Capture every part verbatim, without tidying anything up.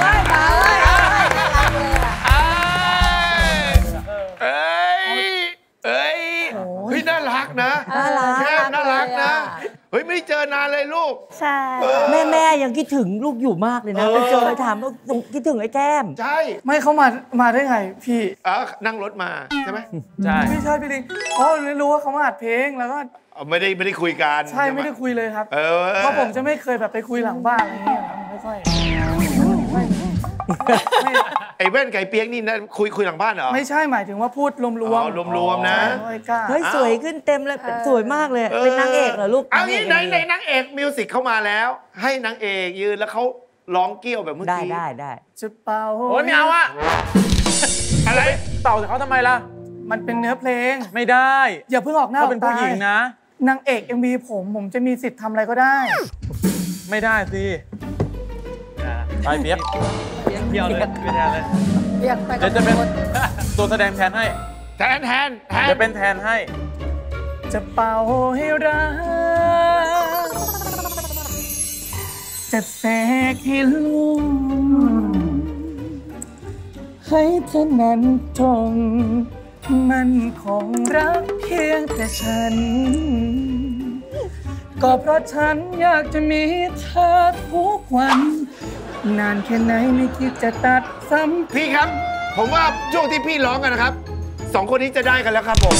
เลยมาเลยเอ้ยเอ้ยเฮ้ยน่ารักนะน่ารักแก้มน่ารักนะเฮ้ยไม่เจอนานเลยลูกใช่แม่แม่ยังคิดถึงลูกอยู่มากเลยนะไปเจอไปถามว่าคิดถึงไอ้แก้มใช่ไม่เขามามาได้ไงพี่เออนั่งรถมาใช่ไหมใช่ไม่ใช่พี่ลิงเพราะไม่รู้ว่าเขามาอัดเพลงแล้วก็เอาไม่ได้ไม่ได้คุยกันใช่ไม่ได้คุยเลยครับเออเพราะผมจะไม่เคยแบบไปคุยหลังบ้านอะไรเงี้ยครับไม่ค่อยไม่ไม่ไอ้แว่นไก่เปียกนี่นะคุยคุยหลังบ้านเหรอไม่ใช่หมายถึงว่าพูดรวมอ๋อๆรวมๆนะไม่กล้าเฮ้ยสวยขึ้นเต็มเลยสวยมากเลย เป็นนางเอกเหรอลูกเอางี้ไหนไหนนางเอกมิวสิกเข้ามาแล้ว ให้นางเอกยืนแล้วเขาร้องเกี้ยวแบบเมื่อได้กี้ได้ได้จะเป่าโอ้ยไม่เอาอะอะไรเต่าแต่เขาทำไมล่ะมันเป็นเนื้อเพลงไม่ได้อย่าเพิ่งออกหน้าเขาเป็นผู้หญิงนะนางเอก เอ็ม วี ผมผมจะมีสิทธิ์ทำอะไรก็ได้ไม่ได้สิไปเปียกเที่ยวเลยไม่แทนเลยเรียกไปเดี๋ยวจะเป็นตัวแสดงแทนให้แทนแทนแทนเดี๋ยวเป็นแทนให้จะเป่าให้รักจะแสกให้ลุ่มให้เธอนั้นจงมันคงรักเพียงแต่ฉัน ก็เพราะฉันอยากจะมีเธอทุกวัน นานแค่ไหนไม่คิดจะตัดซ้ำพี่ครับ ผมว่าช่วงที่พี่ร้องกันนะครับสองคนนี้จะได้กันแล้วครับผม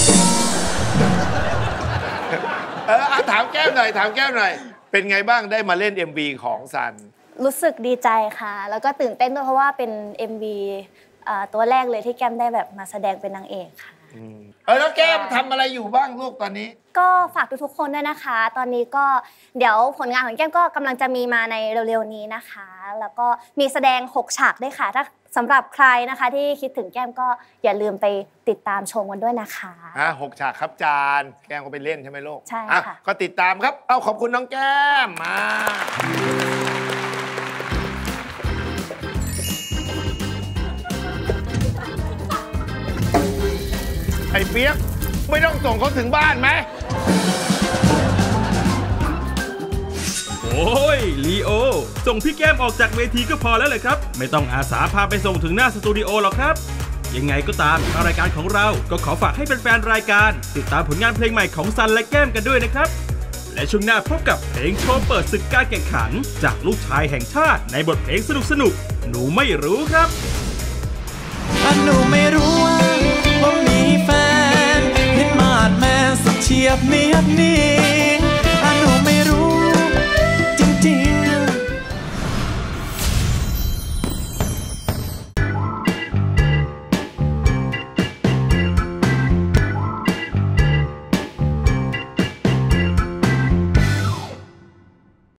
เอออ่ะถามแก้มหน่อยถามแก้มหน่อยเป็นไงบ้างได้มาเล่น เอ็ม วี ของซันรู้สึกดีใจค่ะ แล้วก็ตื่นเต้นด้วยเพราะว่าเป็น เอ็ม วี อ่าตัวแรกเลยที่แก้มได้แบบมาแสดงเป็นนางเอกค่ะเออแล้วแก้มทำอะไรอยู่บ้างลูกตอนนี้ก็ฝากทุกๆคนด้วยนะคะ ตอนนี้ก็เดี๋ยวผลงานของแก้มก็กำลังจะมีมาในเร็วๆนี้นะคะ แล้วก็มีแสดงหกฉากด้วยค่ะ ถ้าสำหรับใครนะคะที่คิดถึงแก้มก็อย่าลืมไปติดตามชมกันด้วยนะคะอ่ะหกฉากครับจาน แก้มก็ไปเล่นใช่ไหมลูกใช่อ่ะค่ะก็ติดตามครับ เอาขอบคุณน้องแก้มมาไอ้เปี๊ยกไม่ต้องส่งเขาถึงบ้านไหมโอ้ยลีโอส่งพี่แก้มออกจากเวทีก็พอแล้วเลยครับไม่ต้องอาสาพาไปส่งถึงหน้าสตูดิโอหรอกครับยังไงก็ตามรายการของเราก็ขอฝากให้แฟนๆรายการติดตามผลงานเพลงใหม่ของซันและแก้มกันด้วยนะครับและช่วงหน้าพบกับเพลงโชว์เปิดศึกการแข่งขันจากลูกชายแห่งชาติในบทเพลงสนุกๆหนูไม่รู้ครับอันหนูไม่รู้ว่าว่ามีแฟนเห็นมาดแม่สักเฉียบเนียบเนี